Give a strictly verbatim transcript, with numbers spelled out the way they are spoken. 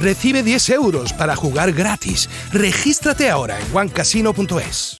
recibe diez euros para jugar gratis. Regístrate ahora en one casino punto es.